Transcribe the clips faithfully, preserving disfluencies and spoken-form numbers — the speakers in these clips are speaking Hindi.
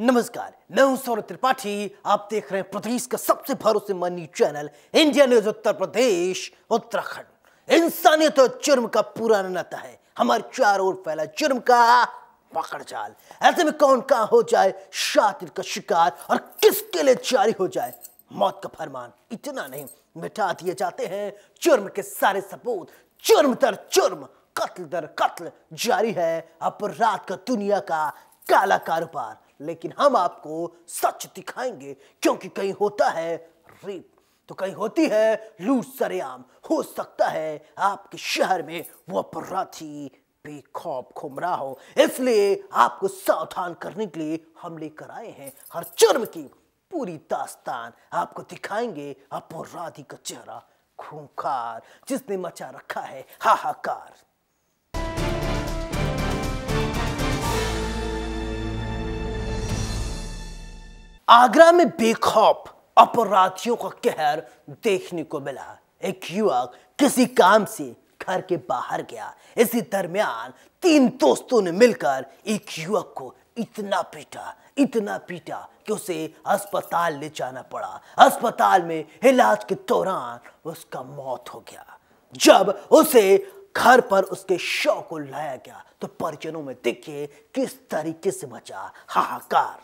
नमस्कार, मैं हूं सौरभ त्रिपाठी। आप देख रहे हैं प्रदेश का सबसे भरोसेमंद channel India news Uttar Pradesh Uttarakhand. इंसानियत और जुर्म का पुराना नाता है, हमारे चारों ओर फैला जुर्म का पकड़ जाल। ऐसे में कौन कहां हो जाए शातिर का शिकार और किसके लिए जारी हो जाए मौत का फरमान। इतना नहीं, मिटा दिए जाते हैं जुर्म के सारे सबूत। जुर्म दर जुर्म, कत्ल दर कत्ल जारी है अपराध का दुनिया का काला कारोबार। लेकिन हम आपको सच दिखाएंगे, क्योंकि कहीं होता है रेप तो कहीं होती है लूट सरेआम। हो सकता है आपके शहर में वो अपराधी बेखौफ घूम रहा हो, इसलिए आपको सावधान करने के लिए हम लेकर आए हैं हर जुर्म की पूरी दास्तान। आपको दिखाएंगे अपराधी का चेहरा खूंखार, जिसने मचा रखा है हाहाकार। आगरा में बेखौफ अपराधियों का कहर देखने को मिला। एक युवक किसी काम से घर के बाहर गया। इसी दरमियान तीन दोस्तों ने मिलकर एक युवक को इतना पीटा इतना पीटा कि उसे अस्पताल ले जाना पड़ा। अस्पताल में इलाज के दौरान उसका मौत हो गया। जब उसे घर पर उसके शव को लाया गया तो परिजनों में देखिए किस तरीके से मचा हाहाकार।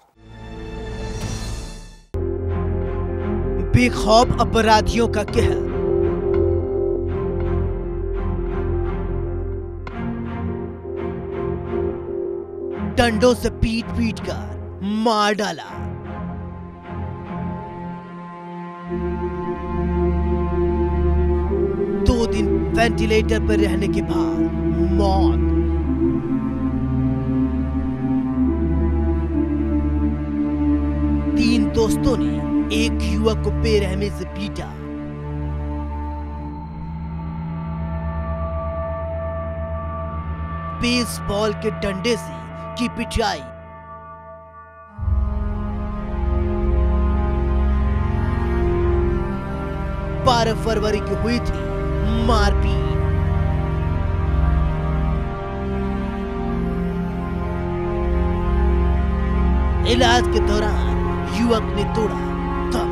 बेखौफ अपराधियों का कहर। डंडों से पीट पीट कर मार डाला। दो दिन वेंटिलेटर पर रहने के बाद मौत। तीन दोस्तों ने एक युवक को बेरहमी से पीटा। बेसबॉल के डंडे से की पिटाई। बारह फरवरी को हुई थी मारपीट। इलाज के दौरान युवक ने तोड़ा दम।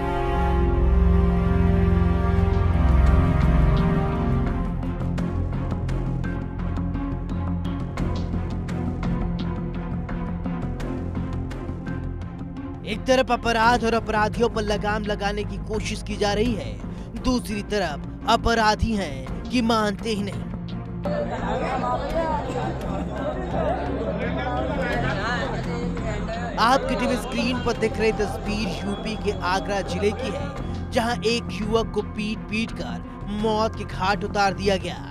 एक तरफ अपराध और अपराधियों पर लगाम लगाने की कोशिश की जा रही है, दूसरी तरफ अपराधी हैं कि मानते ही नहीं। आपकी टीवी स्क्रीन पर दिख रही तस्वीर यूपी के आगरा जिले की है, जहां एक युवक को पीट पीट कर मौत के घाट उतार दिया गया।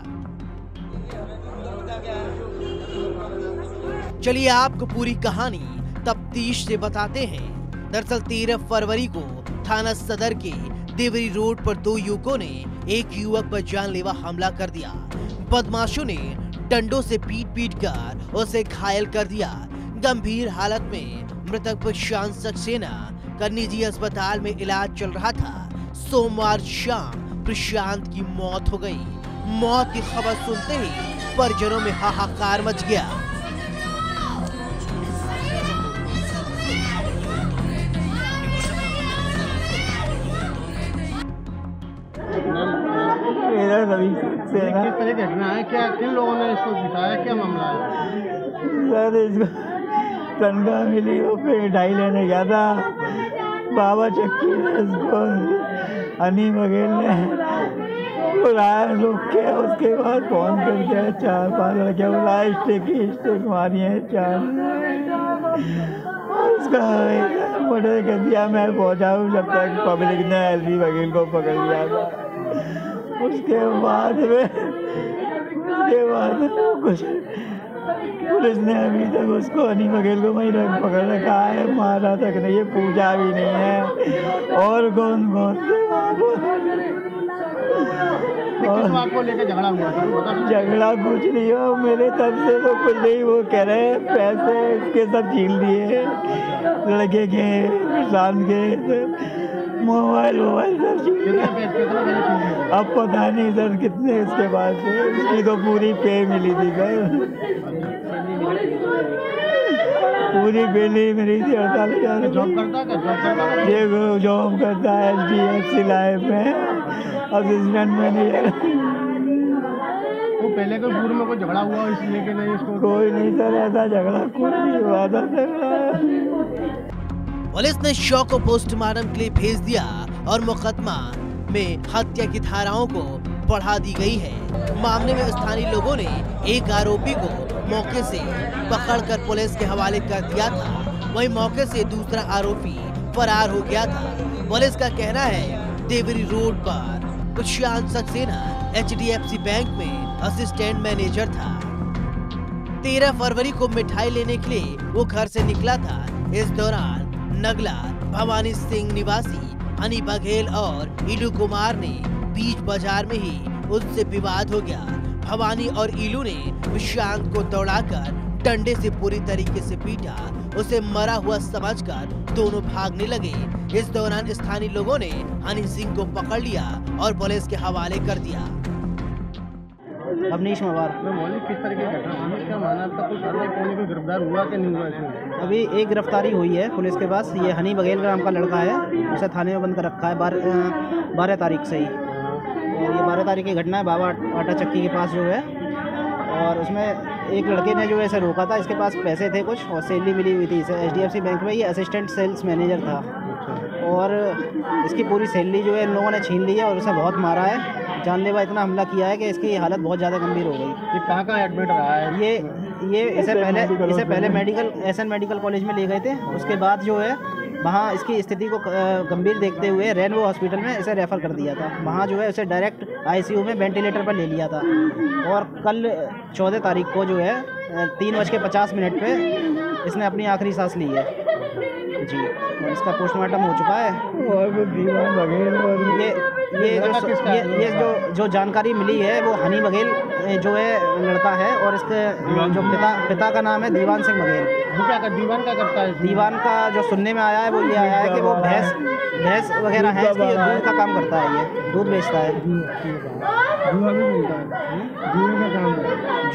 चलिए आपको पूरी कहानी तफ्तीश से बताते हैं। दरअसल तेरह फरवरी को थाना सदर के देवरी रोड पर दो युवकों ने एक युवक पर जानलेवा हमला कर दिया। बदमाशों ने डंडों से पीट पीट कर उसे घायल कर दिया। गंभीर हालत में मृतक प्रशांत सक्सेना का निजी अस्पताल में इलाज चल रहा था। सोमवार शाम प्रशांत की मौत हो गई। मौत की खबर सुनते ही परिजनों में हाहाकार मच गया। किस तरह की घटना है, क्या किन लोगों ने इसको दिखाया, क्या मामला है? सर इसको तनख्वाह मिली, वो पे ढाई लेने गया था। बाबा चक्की ने इसको हनी बघेल ने बुलाया, रुक के उसके बाद फोन करके चार पाँच लड़के बुलाए, स्टेक स्टेक मारी है चार। उसका मर्डर कर दिया। मैं पहुंचाऊँ जब तक पब्लिक ने हनी बघेल को पकड़ लिया था। उसके बाद में उसके बाद कुछ पुलिस ने अभी तक उसको हनी बघेल को वहीं पकड़ रखा है, मारा तक नहीं है, पूजा भी नहीं है। और कौन कौन और को लेकर झगड़ा हुआ था? झगड़ा कुछ नहीं हो, मेरे तरफ से तो कुछ नहीं। वो कह रहे हैं पैसे इसके सब छीन लिए लड़के के, किसान के, मोबाइल मोबाइल सब छीन लिए। अब पता नहीं सर कितने इसके बाद से, उसकी तो पूरी पे मिली थी सर। पूरी बेली मेरी थी हड़ताल जॉब करता क्या जॉब करता ये जॉब करता है H D F C life में असिस्टेंट मैनेजर। वो पहले कोई पूर्व में कोई झगड़ा हुआ इसलिए कि नहीं इसको? कोई नहीं सर, ऐसा झगड़ा कोई नहीं हुआ था झगड़ा। पुलिस ने शव को पोस्टमार्टम के लिए भेज दिया और मुकदमा में हत्या की धाराओं को बढ़ा दी गई है। मामले में स्थानीय लोगों ने एक आरोपी को मौके से पकड़कर पुलिस के हवाले कर दिया था, वहीं मौके से दूसरा आरोपी फरार हो गया था। पुलिस का कहना है देवरी रोड पर Prashant Saxena H D F C bank में असिस्टेंट मैनेजर था। तेरह फरवरी को मिठाई लेने के लिए वो घर से निकला था। इस दौरान नगला भवानी सिंह निवासी हनी बघेल और इलू कुमार ने बीच बाजार में ही उससे विवाद हो गया। भवानी और इलू ने प्रशांत को दौड़ाकर डंडे से पूरी तरीके से पीटा। उसे मरा हुआ समझकर दोनों भागने लगे। इस दौरान स्थानीय लोगों ने हनी सिंह को पकड़ लिया और पुलिस के हवाले कर दिया। अवनीश मवार। मैं मौलिक किस तरह की घटना हुई, इसका माना था कुछ कार्रवाई करने को गिरफ्तार हुआ कि नहीं हुआ इसमें? अभी एक गिरफ्तारी हुई है पुलिस के पास। ये हनी बघेल नाम का लड़का है, उसे थाने में बंद कर रखा है बारह बारह तारीख से ही। और ये बारह तारीख की घटना है बाबा आटा चक्की के पास जो है, और उसमें एक लड़के ने जो है इसे रोका था। इसके पास पैसे थे कुछ और सैलरी मिली हुई थी इसे H D F C bank में। ये असिस्टेंट सेल्स मैनेजर था और इसकी पूरी सैलरी जो है इन लोगों ने छीन ली है और उसे बहुत मारा है। जानलेवा इतना हमला किया है कि इसकी हालत बहुत ज़्यादा गंभीर हो गई। ये कहाँ कहाँ एडमिट रहा है? ये ये इसे पहले इसे पहले medical S N medical college में ले गए थे। उसके बाद जो है वहाँ इसकी स्थिति को गंभीर देखते हुए रेनबो हॉस्पिटल में इसे रेफ़र कर दिया था। वहाँ जो है उसे डायरेक्ट आई सी यू में वेंटिलेटर पर ले लिया था। और कल चौदह तारीख को जो है तीन बज के पचास मिनट पे इसने अपनी आखिरी सांस ली है जी, और इसका पोस्टमार्टम हो चुका है। और दीवान बघेल और ये ये जो ये, ये जो जो जानकारी मिली है वो हनी बघेल जो है लड़का है और इसके जो पिता पिता का नाम है दीवान सिंह बघेल। वो क्या कर दीवान क्या करता है? दीवान का जो सुनने में आया है वो ये आया है कि वो भैंस भैंस वगैरह है इसकी, दूध का काम करता है, ये दूध बेचता है। जुआ भी मिलता है, जुए का काम है।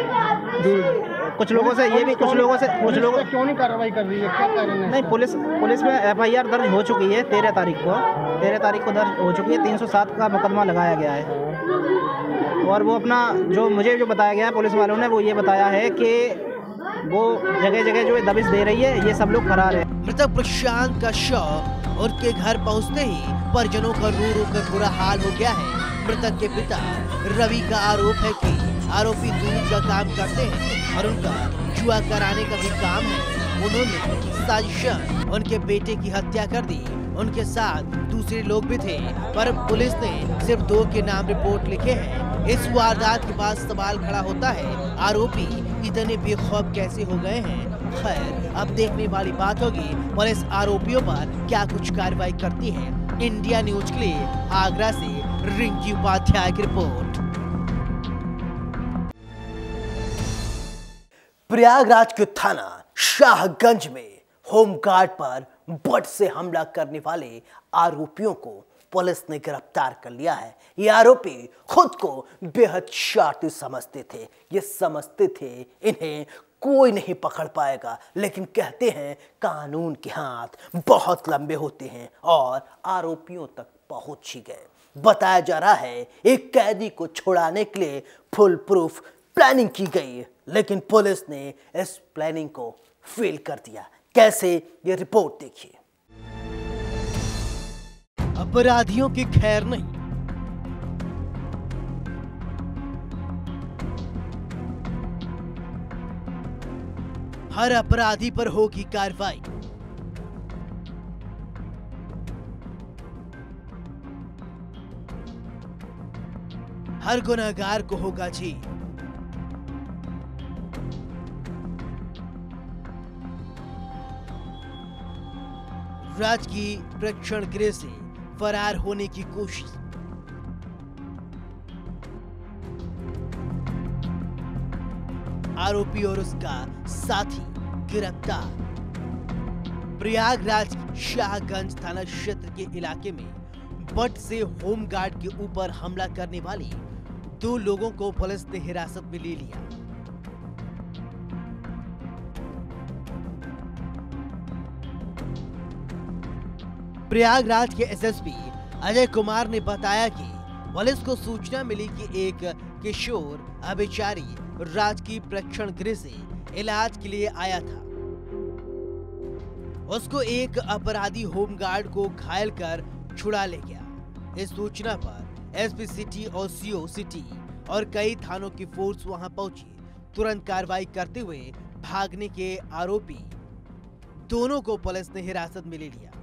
जू कुछ लोगों से ये भी कुछ लोगों से कुछ लोगों क्यों नहीं कार्रवाई कर रही है, क्या कारण है? नहीं, पुलिस पुलिस में एफ आई आर दर्ज हो चुकी है तेरह तारीख को तेरह तारीख को दर्ज हो चुकी है। तीन सौ सात का मुकदमा लगाया गया है। और वो अपना जो मुझे जो बताया गया है पुलिस वालों ने वो ये बताया है कि वो जगह जगह जो है दबिश दे रही है, ये सब लोग फरार है। मृतक प्रशांत का शव उनके घर पहुंचते ही परिजनों का रो रो कर बुरा हाल हो गया है। मृतक के पिता रवि का आरोप है कि आरोपी दूध का काम करते हैं और उनका जुआ कराने का भी काम है। उन्होंने साजिशन उनके बेटे की हत्या कर दी। उनके साथ दूसरे लोग भी थे, पर पुलिस ने सिर्फ दो के नाम रिपोर्ट लिखे हैं। इस वारदात के बाद सवाल खड़ा होता है, आरोपी इतने बेखौफ कैसे हो गए हैं? खैर, अब देखने वाली बात होगी पुलिस आरोपियों पर क्या कुछ कार्रवाई करती है। इंडिया न्यूज के लिए आगरा से रिंकी उपाध्याय की रिपोर्ट। प्रयागराज के थाना शाहगंज में होमगार्ड पर बट से हमला करने वाले आरोपियों को पुलिस ने गिरफ्तार कर लिया है। ये आरोपी खुद को बेहद शातिर समझते थे। ये समझते थे इन्हें कोई नहीं पकड़ पाएगा, लेकिन कहते हैं कानून के हाथ बहुत लंबे होते हैं और आरोपियों तक पहुंच ही गए। बताया जा रहा है एक कैदी को छुड़ाने के लिए फुल प्रूफ प्लानिंग की गई, लेकिन पुलिस ने इस प्लानिंग को फेल कर दिया। कैसे, ये रिपोर्ट देखिए। अपराधियों की खैर नहीं। हर अपराधी पर होगी कार्रवाई। हर गुनहगार को होगा जी। राजकीय प्रेक्षण गृह से फरार होने की कोशिश। आरोपी और उसका साथी गिरफ्तार। प्रयागराज शाहगंज थाना क्षेत्र के इलाके में बट से होमगार्ड के ऊपर हमला करने वाले दो लोगों को पुलिस ने हिरासत में ले लिया। प्रयागराज के एसएसपी अजय कुमार ने बताया कि पुलिस को सूचना मिली कि एक किशोर अभिचारी राजकीय प्रेक्षण गृह से इलाज के लिए आया था। उसको एक अपराधी होमगार्ड को घायल कर छुड़ा ले गया। इस सूचना पर एसपी सिटी और सीओ सिटी और कई थानों की फोर्स वहां पहुंची। तुरंत कार्रवाई करते हुए भागने के आरोपी दोनों को पुलिस ने हिरासत में ले लिया।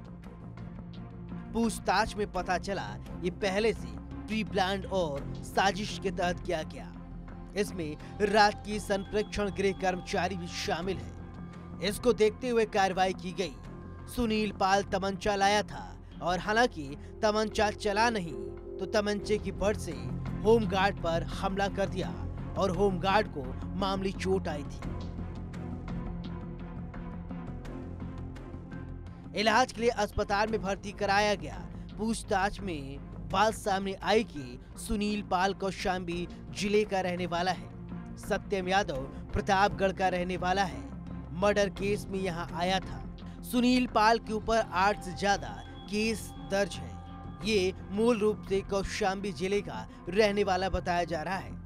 पूछताछ में पता चला ये पहले से प्री प्लान और साजिश के तहत किया गया। इसमें राजकीय संप्रेक्षण गृह कर्मचारी भी शामिल है। इसको देखते हुए कार्रवाई की गई। सुनील पाल तमंचा लाया था और हालांकि तमंचा चला नहीं तो तमंचे की बट से होमगार्ड पर हमला कर दिया और होमगार्ड को मामूली चोट आई थी। इलाज के लिए अस्पताल में भर्ती कराया गया। पूछताछ में बात सामने आई कि सुनील पाल कौशांबी जिले का रहने वाला है। सत्यम यादव प्रतापगढ़ का रहने वाला है। मर्डर केस में यहाँ आया था। सुनील पाल के ऊपर आठ से ज्यादा केस दर्ज है। ये मूल रूप से कौशांबी जिले का रहने वाला बताया जा रहा है।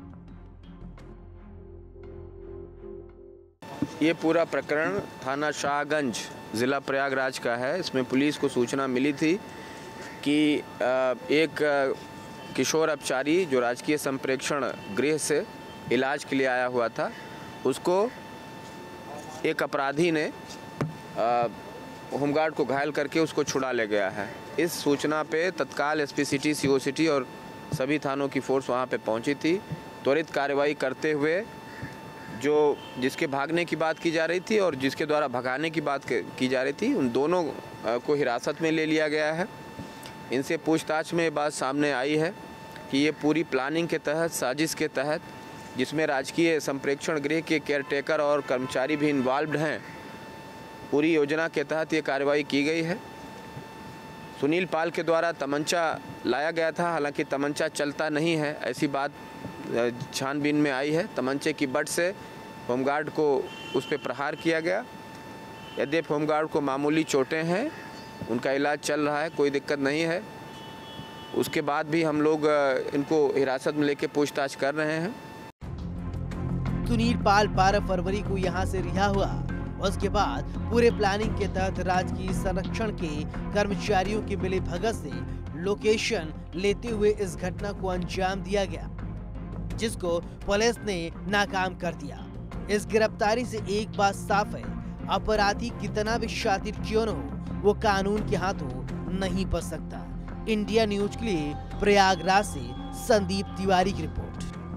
ये पूरा प्रकरण थाना शाहगंज ज़िला प्रयागराज का है। इसमें पुलिस को सूचना मिली थी कि एक किशोर अपचारी जो राजकीय संप्रेक्षण गृह से इलाज के लिए आया हुआ था, उसको एक अपराधी ने होमगार्ड को घायल करके उसको छुड़ा ले गया है। इस सूचना पे तत्काल एसपी सिटी, सीओ सिटी और सभी थानों की फोर्स वहाँ पे पहुँची थी। त्वरित कार्रवाई करते हुए जो जिसके भागने की बात की जा रही थी और जिसके द्वारा भगाने की बात की जा रही थी, उन दोनों को हिरासत में ले लिया गया है। इनसे पूछताछ में बात सामने आई है कि ये पूरी प्लानिंग के तहत, साजिश के तहत, जिसमें राजकीय संप्रेक्षण गृह के केयरटेकर और कर्मचारी भी इन्वॉल्व्ड हैं, पूरी योजना के तहत ये कार्रवाई की गई है। सुनील पाल के द्वारा तमंचा लाया गया था, हालांकि तमंचा चलता नहीं है, ऐसी बात छानबीन में आई है। तमंचे की बट से होमगार्ड को उस पर प्रहार किया गया। यद्यपि होमगार्ड को मामूली चोटें हैं, उनका इलाज चल रहा है, कोई दिक्कत नहीं है। उसके बाद भी हम लोग इनको हिरासत में लेके पूछताछ कर रहे हैं। सुनील पाल बारह फरवरी को यहां से रिहा हुआ। उसके बाद पूरे प्लानिंग के तहत राजकीय संरक्षण के कर्मचारियों की मिली भगत से लोकेशन लेते हुए इस घटना को अंजाम दिया गया, जिसको पुलिस ने नाकाम कर दिया। इस गिरफ्तारी से एक बात साफ है, अपराधी कितना भी शातिर क्यों न हो, वो कानून के हाथों नहीं बच सकता। इंडिया न्यूज के लिए प्रयागराज से संदीप तिवारी की रिपोर्ट।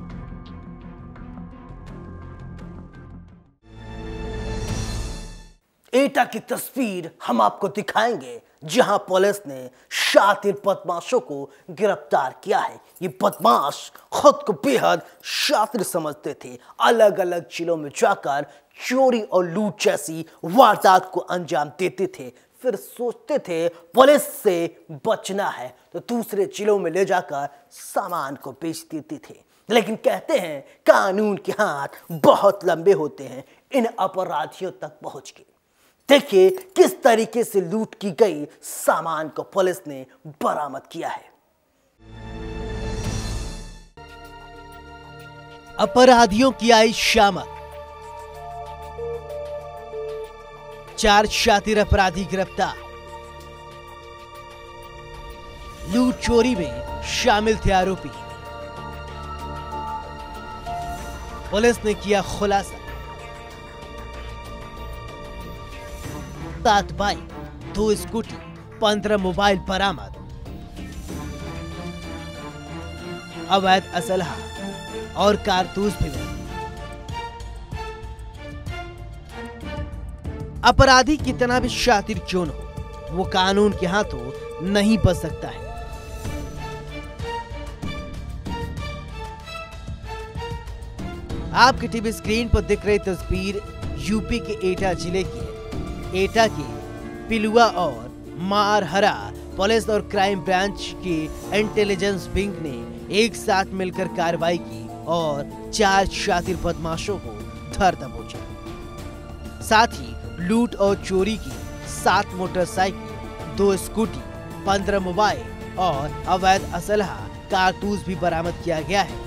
एटा की तस्वीर हम आपको दिखाएंगे, जहां पुलिस ने शातिर बदमाशों को गिरफ्तार किया है। ये बदमाश खुद को बेहद शातिर समझते थे। अलग अलग जिलों में जाकर चोरी और लूट जैसी वारदात को अंजाम देते थे। फिर सोचते थे पुलिस से बचना है तो दूसरे जिलों में ले जाकर सामान को बेच देते थे। लेकिन कहते हैं कानून के हाथ बहुत लंबे होते हैं। इन अपराधियों तक पहुंच गए। देखिए किस तरीके से लूट की गई सामान को पुलिस ने बरामद किया है। अपराधियों की आई शामत। चार शातिर अपराधी गिरफ्तार। लूट चोरी में शामिल थे आरोपी। पुलिस ने किया खुलासा। सात बाइक, दो स्कूटी, पंद्रह मोबाइल बरामद। अवैध असलहा और कारतूस भी मिले। अपराधी कितना भी शातिर क्यों न हो, वो कानून के हाथों नहीं बच सकता है। आपकी टीवी स्क्रीन पर दिख रही तस्वीर यूपी के एटा जिले की है। एटा के पिलुआ और मारहरा पुलिस और क्राइम ब्रांच की इंटेलिजेंस विंग ने एक साथ मिलकर कार्रवाई की और चार शातिर बदमाशों को धर दबोचा। साथ ही लूट और चोरी की सात मोटरसाइकिल, दो स्कूटी, पंद्रह मोबाइल और अवैध असलहा कारतूस भी बरामद किया गया है।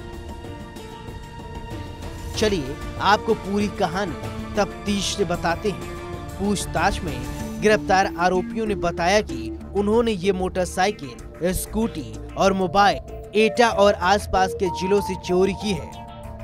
चलिए आपको पूरी कहानी तफ्तीश से बताते हैं। पूछताछ में गिरफ्तार आरोपियों ने बताया कि उन्होंने ये मोटरसाइकिल, स्कूटी और मोबाइल एटा और आसपास के जिलों से चोरी की है।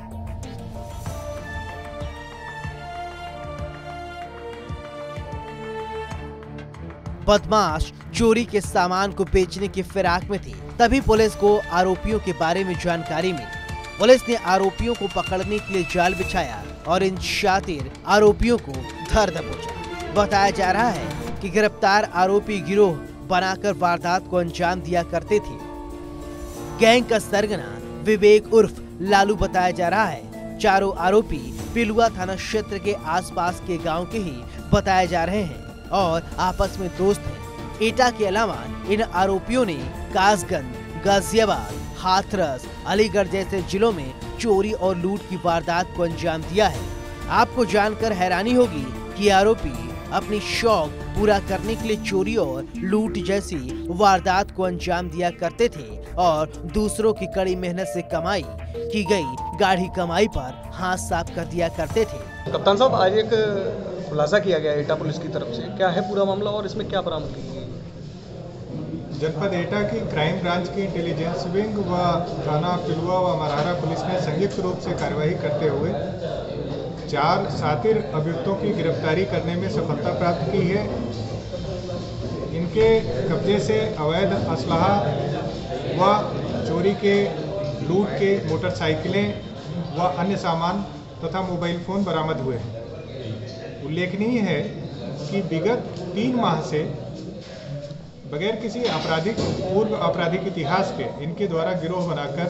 बदमाश चोरी के सामान को बेचने की फिराक में थे, तभी पुलिस को आरोपियों के बारे में जानकारी मिली। पुलिस ने आरोपियों को पकड़ने के लिए जाल बिछाया और इन शातिर आरोपियों को धर दबोचा। बताया जा रहा है कि गिरफ्तार आरोपी गिरोह बनाकर वारदात को अंजाम दिया करते थे। गैंग का सरगना विवेक उर्फ लालू बताया जा रहा है। चारों आरोपी पिलुआ थाना क्षेत्र के आसपास के गांव के ही बताए जा रहे हैं और आपस में दोस्त हैं। एटा के अलावा इन आरोपियों ने कासगंज, गाजियाबाद, हाथरस, अलीगढ़ जैसे जिलों में चोरी और लूट की वारदात को अंजाम दिया है। आपको जानकर हैरानी होगी कि आरोपी अपनी शौक पूरा करने के लिए चोरी और लूट जैसी वारदात को अंजाम दिया करते थे और दूसरों की कड़ी मेहनत से कमाई की गई गाढ़ी कमाई पर हाथ साफ कर दिया करते थे। कप्तान साहब, आज एक खुलासा किया गया एटा पुलिस की तरफ से, क्या है पूरा मामला और इसमें क्या बरामद की गई? जनपद एटा की क्राइम ब्रांच की इंटेलिजेंस विंग व थाना पिलुआ व मरहरा पुलिस ने संयुक्त रूप से कार्रवाई करते हुए चार शातिर अभियुक्तों की गिरफ्तारी करने में सफलता प्राप्त की है। इनके कब्जे से अवैध असलहा व चोरी के, लूट के मोटरसाइकिलें व अन्य सामान तथा मोबाइल फ़ोन बरामद हुए हैं। उल्लेखनीय है कि विगत तीन माह से बगैर किसी आपराधिक पूर्व आपराधिक इतिहास के इनके द्वारा गिरोह बनाकर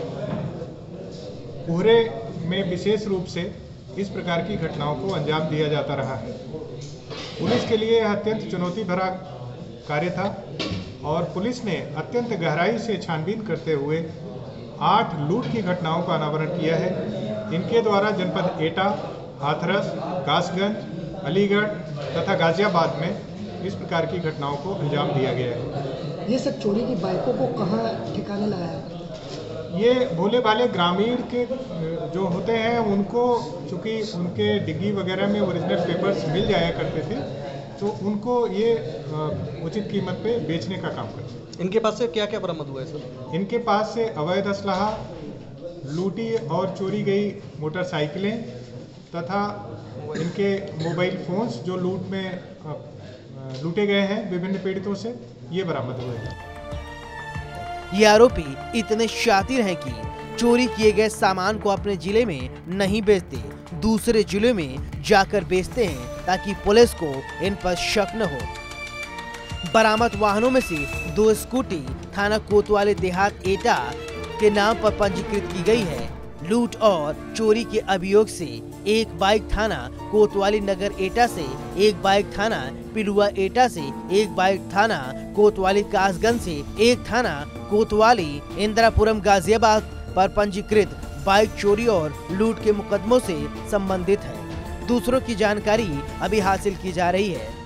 कोहरे में विशेष रूप से इस प्रकार की घटनाओं को अंजाम दिया जाता रहा है। पुलिस के लिए यह अत्यंत चुनौती भरा कार्य था और पुलिस ने अत्यंत गहराई से छानबीन करते हुए आठ लूट की घटनाओं का अनावरण किया है। इनके द्वारा जनपद एटा, हाथरस, कासगंज, अलीगढ़ तथा गाजियाबाद में इस प्रकार की घटनाओं को अंजाम दिया गया है। ये सब चोरी की बाइकों को कहाँ ठिकाने लगाया? ये भोले भाले ग्रामीण के जो होते हैं उनको, चूँकि उनके डिग्गी वगैरह में ओरिजिनल पेपर्स मिल जाया करते थे, तो उनको ये उचित कीमत पे बेचने का काम करते हैं। इनके पास से क्या क्या बरामद हुआ है सर? इनके पास से अवैध असलहा, लूटी और चोरी गई मोटरसाइकिलें तथा इनके मोबाइल फोन्स जो लूट में लूटे गए हैं विभिन्न पीड़ितों से, ये बरामद हुए हैं। ये आरोपी इतने शातिर हैं कि चोरी किए गए सामान को अपने जिले में नहीं बेचते, दूसरे जिले में जाकर बेचते हैं ताकि पुलिस को इन पर शक न हो। बरामद वाहनों में से दो स्कूटी थाना कोतवाली देहात एटा के नाम पर पंजीकृत की गई है। लूट और चोरी के अभियोग से एक बाइक थाना कोतवाली नगर एटा से, एक बाइक थाना पिलुआ एटा से, एक बाइक थाना कोतवाली कासगंज से, एक थाना कोतवाली इंदिरापुरम गाजियाबाद पर पंजीकृत बाइक चोरी और लूट के मुकदमों से संबंधित है। दूसरों की जानकारी अभी हासिल की जा रही है।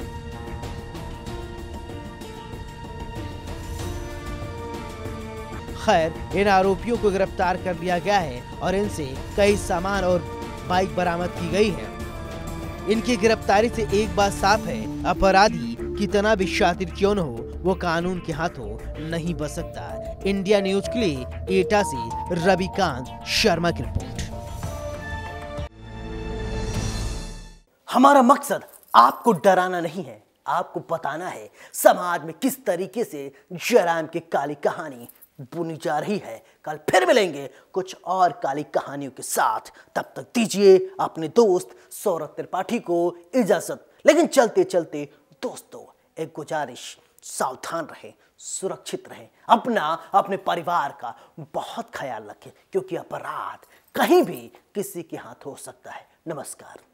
खैर, इन आरोपियों को गिरफ्तार कर लिया गया है और इनसे कई सामान और बाइक बरामद की गई है। इनकी गिरफ्तारी से एक बात साफ है, अपराधी कितना भी शातिर क्यों न हो, वो कानून के हाथों नहीं बच सकता। इंडिया न्यूज के लिए एटा से रविकांत शर्मा की रिपोर्ट। हमारा मकसद आपको डराना नहीं है, आपको बताना है समाज में किस तरीके से जराइम की काली कहानी बुनी जा रही है। कल फिर मिलेंगे कुछ और काली कहानियों के साथ। तब तक दीजिए अपने दोस्त सौरभ त्रिपाठी को इजाजत। लेकिन चलते चलते दोस्तों एक गुजारिश, सावधान रहें, सुरक्षित रहें, अपना अपने परिवार का बहुत ख्याल रखें, क्योंकि अपराध कहीं भी किसी के हाथ हो सकता है। नमस्कार।